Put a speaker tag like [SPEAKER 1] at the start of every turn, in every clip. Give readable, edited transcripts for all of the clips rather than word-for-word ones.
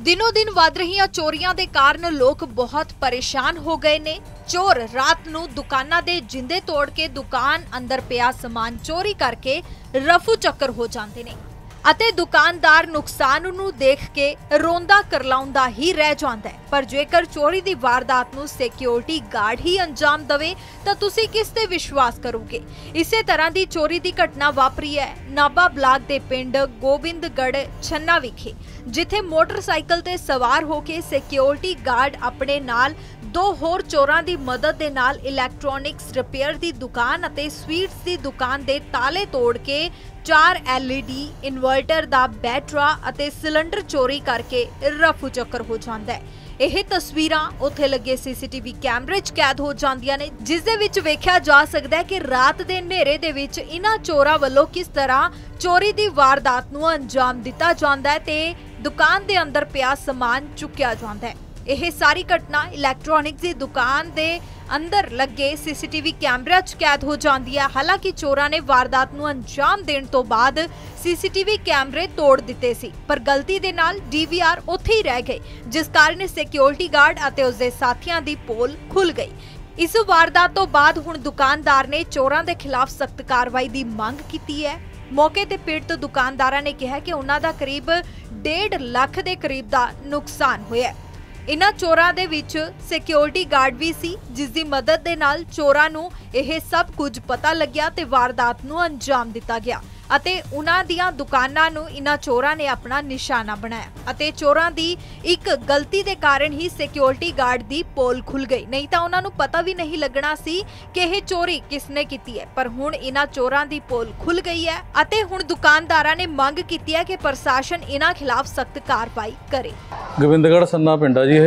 [SPEAKER 1] दिनों दिन वध रही चोरियां दे कारण लोग बहुत परेशान हो गए ने। चोर रात नूं दुकानां दे जिंदे तोड़ के दुकान अंदर पिया समान चोरी करके रफू चक्कर हो जाते ने ਅਤੇ दुकानदार नुकसान नूं देख के रोंदा करलाउंदा ही रह जांदा है। पर जेकर चोरी दी वारदात नूं सिक्योरिटी गार्ड ही अंजाम दवे तां तुसीं किस ते विश्वास करोगे। इसे तरह दी चोरी दी घटना वापरी है नाभा ब्लाक दे पिंड गोबिंदगढ़ छन्ना विखे, जिथे मोटरसाइकिल ते सवार होके सिक्योरिटी गार्ड अपने नाल दो होर चोरां दी मदद दे नाल इलैक्ट्रॉनिक्स रिपेयर दी दुकान अते स्वीट्स दी दुकान दे ताले तोड़ के 4 LED इन्वर्टर दा बैटरा अते सिलेंडर चोरी करके रफू चक्कर हो जांदा है। ਇਹ ਤਸਵੀਰਾਂ ਉੱਥੇ ਲੱਗੇ CCTV ਕੈਮਰੇ 'ਚ ਕੈਦ ਹੋ ਜਾਂਦੀਆਂ ਨੇ, ਜਿਸ ਦੇ ਵਿੱਚ ਵੇਖਿਆ ਜਾ ਸਕਦਾ ਹੈ ਕਿ ਰਾਤ ਦੇ ਹਨੇਰੇ ਦੇ ਵਿੱਚ ਇਹਨਾਂ ਚੋਰਾਂ ਵੱਲੋਂ ਕਿਸ ਤਰ੍ਹਾਂ ਚੋਰੀ ਦੀ ਵਾਰਦਾਤ ਨੂੰ ਅੰਜਾਮ ਦਿੱਤਾ ਜਾਂਦਾ ਹੈ ਤੇ ਦੁਕਾਨ ਦੇ ਅੰਦਰ ਪਿਆ ਸਮਾਨ ਚੁੱਕਿਆ ਜਾਂਦਾ ਹੈ। ਇਹ ਸਾਰੀ ਘਟਨਾ ਇਲੈਕਟ੍ਰॉनिक्स ਦੀ ਦੁਕਾਨ ਦੇ अंदर लगे CCTV कैमरे च कैद हो जाती है। हालांकि चोरां ने वारदात नूं अंजाम देण तो बाद CCTV कैमरे तोड़ दिते सी, पर गलती दे नाल DVR उत्थे ही रह गए, जिस कारण सिक्योरिटी गार्ड अते उसदे साथियां दी पोल खुल गई। इस वारदात तो बाद हुण दुकानदार ने चोरां दे खिलाफ सख्त कार्रवाई दी मंग कीती है। मौके ते पीड़त दुकानदारां ने कहा कि उन्हां दा करीब 1.5 लाख दे करीब दा नुकसान होया। इन्हां चोरां दे विच सिक्योरिटी गार्ड भी सी, जिस दी मदद दे नाल चोरां नूं यह सब कुछ पता लग्या ते वारदात नूं अंजाम दिता गया अते उन्हां दियां दुकानां नूं इन्हां चोरां ने अपना निशाना बनाया अते चोरां दी एक गलती दे कारण ही सिक्योरिटी गार्ड दी पोल खुल गई, नहीं तां उन्हां नूं पता भी नहीं लगना सी कि यह चोरी किसने कीती है। पर हुण इन्हां चोरां दी पोल खुल गई है अते हुण दुकानदारां ने मंग कीती है कि प्रशासन इन्हां खिलाफ सख्त कार्रवाई करे।
[SPEAKER 2] गोबिंदगढ़ छन्ना पिंड जी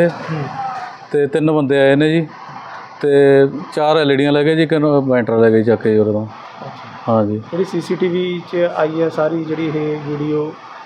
[SPEAKER 2] ते 3 बंदे आए ने जी ते 4 LEDियां ले गए जी, बैटरा ले गए चक के उरे तो। हाँ जी,
[SPEAKER 3] जी CCTV च आई है सारी जी वीडियो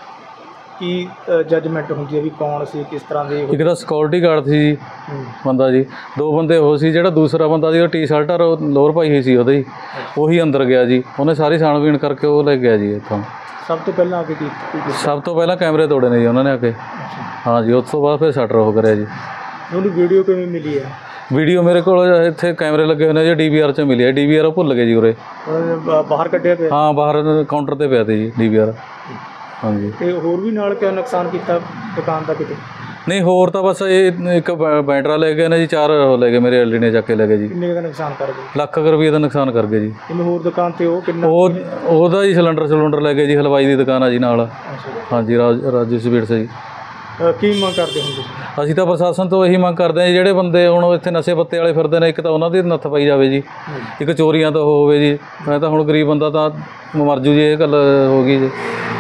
[SPEAKER 3] की जजमेंट होंदी है भी कौन सी किस तरह की?
[SPEAKER 2] एक सिक्योरिटी गार्ड थी जी बंदा जी, 2 बंदे हो सी, जो दूसरा बंदा जी टी-शर्ट और लोअर पाई हुई सी ਉਹਦੀ ਉਹੀ अंदर गया जी, उन्हें सारी छाणबीन करके वो ले गया जी इत्थों।
[SPEAKER 3] सब तो पहला आके की
[SPEAKER 2] सब तो पहला कैमरे तोड़े ने जी उन्होंने आके। हाँ जी, उस तो बाद फिर शटर हो करे जी।
[SPEAKER 3] ਉਹਨੂੰ ਵੀਡੀਓ ਕਿਵੇਂ ਮਿਲੀ ਹੈ?
[SPEAKER 2] ਵੀਡੀਓ ਮੇਰੇ ਕੋਲ ਇੱਥੇ ਕੈਮਰੇ ਲੱਗੇ ਹੋਏ ਨੇ ਜੀ, DVR 'ਚ ਮਿਲੀ ਹੈ। DVR ਭੁੱਲ ਗਏ ਜੀ ਉਰੇ,
[SPEAKER 3] ਬਾਹਰ ਕੱਢਿਆ ਪਿਆ?
[SPEAKER 2] ਹਾਂ, ਬਾਹਰ ਕਾਊਂਟਰ ਤੇ ਪਿਆ ਤੇ ਜੀ DVR। ਹਾਂਜੀ,
[SPEAKER 3] ਤੇ ਹੋਰ ਵੀ ਨਾਲ ਕਿਆ ਨੁਕਸਾਨ ਕੀਤਾ ਦੁਕਾਨ ਦਾ ਕਿਤੇ?
[SPEAKER 2] ਨਹੀਂ, ਹੋਰ ਤਾਂ ਬਸ ਇਹ ਇੱਕ ਬੈਟਰਾ ਲੈ ਗਏ ਨੇ ਜੀ, 4 ਲੈ ਗਏ ਮੇਰੇ LED ਨੇ ਚੱਕ ਕੇ ਲੈ ਗਏ ਜੀ।
[SPEAKER 3] ਕਿੰਨੇ ਦਾ ਨੁਕਸਾਨ ਕਰ ਗਏ?
[SPEAKER 2] ਲੱਖ ਰੁਪਏ ਦਾ ਨੁਕਸਾਨ ਕਰ ਗਏ ਜੀ।
[SPEAKER 3] ਇਹਨੂੰ ਹੋਰ ਦੁਕਾਨ ਤੇ ਉਹ ਕਿੰਨਾ?
[SPEAKER 2] ਉਹਦਾ ਜੀ ਸਿਲੰਡਰ ਲੈ ਗਏ ਜੀ, ਹਲਵਾਈ ਦੀ ਦੁਕਾਨ ਆ ਜੀ ਨਾਲ। ਹਾਂਜੀ, ਰਾਜੂ ਸਵੀਟਸ ਜੀ।
[SPEAKER 3] ਕੀ ਮੰਗ ਕਰਦੇ ਹੁੰਦੇ?
[SPEAKER 2] ਅਸੀਂ ਤਾਂ ਪ੍ਰਸ਼ਾਸਨ ਤੋਂ ਇਹੀ ਮੰਗ ਕਰਦੇ ਹਾਂ, ਜਿਹੜੇ ਬੰਦੇ ਹੁਣ ਇੱਥੇ ਨਸ਼ੇ ਪੱਤੇ ਵਾਲੇ ਫਿਰਦੇ ਨੇ, ਇੱਕ ਤਾਂ ਉਹਨਾਂ ਦੀ ਨੱਥ ਪਾਈ ਜਾਵੇ ਜੀ, ਇੱਕ ਚੋਰੀਆਂ ਤਾਂ ਹੋਵੇ ਜੀ। ਮੈਂ ਤਾਂ ਹੁਣ ਗਰੀਬ ਬੰਦਾ ਤਾਂ ਮਰ ਜੂ ਜੀ, ਇਹ ਗੱਲ ਹੋ ਗਈ ਜੀ।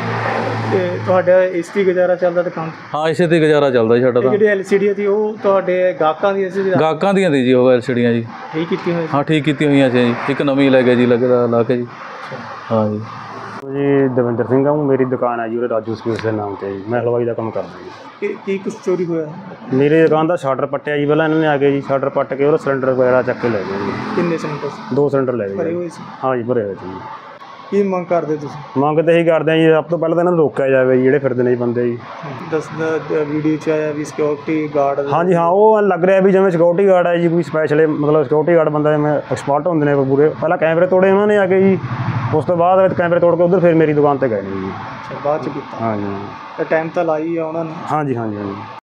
[SPEAKER 3] ਤੇ ਤੁਹਾਡਾ ਇਸ ਦੀ ਗੁਜ਼ਾਰਾ ਚੱਲਦਾ ਦੁਕਾਨ?
[SPEAKER 2] ਹਾਂ, ਇਸੇ ਤੇ ਗੁਜ਼ਾਰਾ ਚੱਲਦਾ ਜੀ ਸਾਡਾ ਤਾਂ।
[SPEAKER 3] ਜਿਹੜੀ LCD ਸੀ ਉਹ ਤੁਹਾਡੇ ਗਾਹਕਾਂ ਦੀਆਂ ਸੀ?
[SPEAKER 2] ਗਾਹਕਾਂ ਦੀਆਂ ਦੀ ਜੀ ਉਹ LCDਆਂ ਜੀ।
[SPEAKER 3] ਠੀਕ ਕੀਤੀ ਹੋਈ?
[SPEAKER 2] ਹਾਂ, ਠੀਕ ਕੀਤੀ ਹੋਈਆਂ ਸੀ ਜੀ, ਇੱਕ ਨਵੀਂ ਲੈ ਗਏ ਜੀ ਲਾ ਕੇ ਜੀ। ਹਾਂ ਜੀ।
[SPEAKER 4] जी दविंदर सिंह हूँ, मेरी दुकान है जी उरे राजू स्वीट्स के नाम से जी, मैं हलवाई का काम करदा जी।
[SPEAKER 3] की कुछ चोरी होया?
[SPEAKER 4] मेरी दुकान का शटर पट्टिया जी, पहले इन्होंने आके जी शटर पट्ट के और सिलेंडर वगैरह चक के ले गए जी।
[SPEAKER 3] किन्ने सिलेंडर?
[SPEAKER 4] 2 सिलेंडर ले
[SPEAKER 3] भरे
[SPEAKER 4] गए।
[SPEAKER 3] हुए सी?
[SPEAKER 4] हाँ जी, भरे हुए सी जी।
[SPEAKER 3] की मंग करदे तुसीं?
[SPEAKER 4] मंग तो यही करते हैं जी, सब तो पहले तो इन्होंने रोकया जाए जी, ਜਿਹੜੇ ਫਿਰਦੇ ਨੇ ਬੰਦੇ ਜੀ।
[SPEAKER 3] ਵੀਡੀਓ 'ਚ ਆਇਆ ਵੀ ਸਿਕਿਉਰਿਟੀ ਗਾਰਡ?
[SPEAKER 4] हाँ जी, हाँ, वो लग रहा है भी जिवें सिक्योरिटी गार्ड है जी, कोई स्पैशल मतलब सिक्योरिटी गार्ड बंदा जिवें एक्सपर्ट होंदे ने पूरे। पहला कैमरे तोड़े उन्होंने आके जी, उस तो बाद कैमरे तोड़ के उधर फिर मेरी दुकान पर गए जी।
[SPEAKER 3] अच्छा, बाद च कीता?
[SPEAKER 4] हाँ जी,
[SPEAKER 3] टाइम तो लाई है उन्होंने?
[SPEAKER 4] हाँ जी, हाँ जी, हाँ जी।